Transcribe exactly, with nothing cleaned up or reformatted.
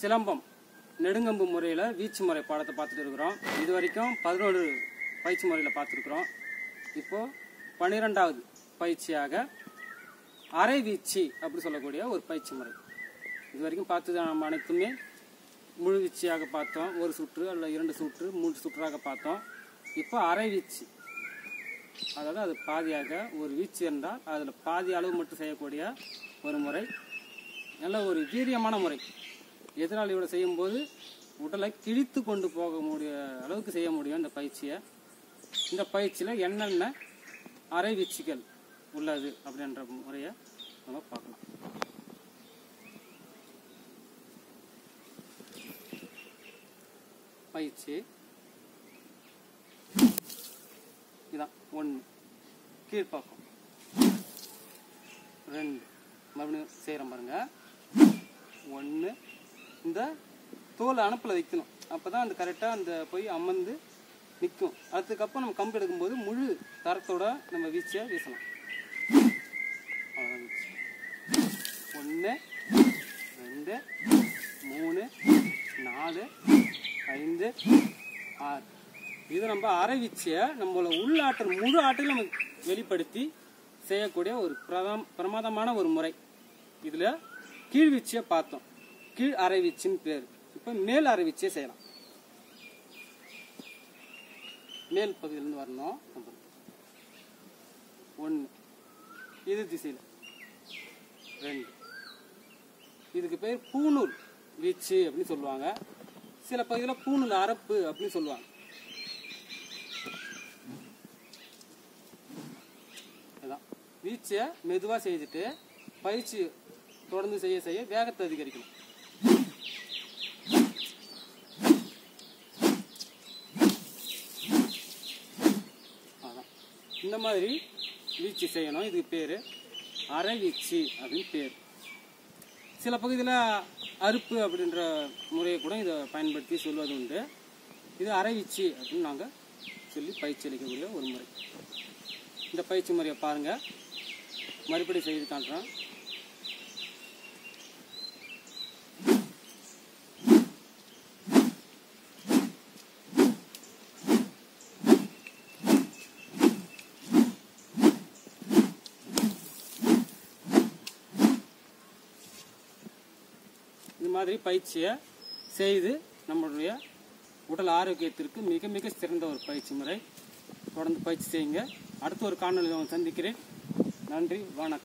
சிலம்பம் நெடுங்கம்பு முறையில் வீச்சு முறை பாடத்தை பார்த்துட்டு இருக்கிறோம். இது வரைக்கும் பதினோரு பயிற்சி முறையில் பார்த்துருக்குறோம். இப்போது பன்னிரெண்டாவது பயிற்சியாக அரை வீச்சு அப்படி சொல்லக்கூடிய ஒரு பயிற்சி முறை. இது வரைக்கும் பார்த்தது நம்ம அனைத்துமே முழு வீச்சியாக பார்த்தோம். ஒரு சுற்று அல்ல இரண்டு சுற்று மூன்று சுற்றாக பார்த்தோம். இப்போ அரை வீச்சு, அதாவது அது பாதியாக ஒரு வீச்சு என்றால் அதில் பாதி அளவு மட்டும் செய்யக்கூடிய ஒரு முறை. நல்ல ஒரு வீரியமான முறை. எதிராளியோட செய்யும்போது உடலை கிழித்து கொண்டு போக முடிய அளவுக்கு செய்ய முடியும் இந்த பயிற்சியை. இந்த பயிற்சியில் என்னென்ன அரை வீச்சுகள் உள்ளது அப்படின்ற முறையை நம்ம பார்க்கலாம். பயிற்சி இதான். ஒன்று கீழ்ப்பாக்கம், ரெண்டு மறுபடியும் செய்கிறோம் பாருங்க. ஒன்று இந்த தோலை அனுப்பில் வைக்கணும், அப்போ தான் அந்த கரெக்டாக அந்த போய் அமர்ந்து நிற்கும். அதுக்கப்புறம் நம்ம கம்பு எடுக்கும்போது முழு தரத்தோட நம்ம வீச்சை வீசலாம். அவ்வளோதான் வீச்சு. ஒன்று ரெண்டு மூணு நாலு ஐந்து ஆறு. இது நம்ம அரை வீச்சை நம்மளோட உள்ளாற்றல் முழு ஆற்றல் நம்ம வெளிப்படுத்தி செய்யக்கூடிய ஒரு பிரதம் பிரமாதமான ஒரு முறை. இதில் கீழ் வீச்சியை பார்த்தோம், கீழ் அரை வீச்சின்னு பேர். இப்போ மேல் அரை வீச்சியை செய்யலாம். மேல் பகுதியிலேருந்து வரணும். ஒன்று இது திசையில், ரெண்டு. இதுக்கு பேர் பூநூல் வீச்சு அப்படின்னு சொல்லுவாங்க. சில பகுதியில் பூநூல் அரப்பு அப்படின்னு சொல்லுவாங்க. அதான் வீச்சை மெதுவாக செய்துட்டு பயிற்சி தொடர்ந்து செய்ய செய்ய வேகத்தை அதிகரிக்கணும். அதான் இந்த மாதிரி வீச்சு செய்யணும். இதுக்கு பேர் அரை வீச்சு அப்படின்னு பேர். சில பகுதியில் அறுப்பு அப்படின்ற முறையை கூட இதை பயன்படுத்தி சொல்வது உண்டு. இது அரை வீச்சு அப்படின்னு நாங்கள் சொல்லி பயிற்சி அளிக்கக்கூடிய ஒரு முறை. இந்த பயிற்சி முறையை பாருங்கள், மறுபடி செய்து காட்டுறேன். இது மாதிரி பயிற்சியை செய்து நம்மளுடைய உடல் ஆரோக்கியத்திற்கு மிக மிக சிறந்த ஒரு பயிற்சி முறை. தொடர்ந்து பயிற்சி செய்யுங்க. அடுத்த ஒரு காணொலியில் சந்திக்கிறேன். நன்றி, வணக்கம்.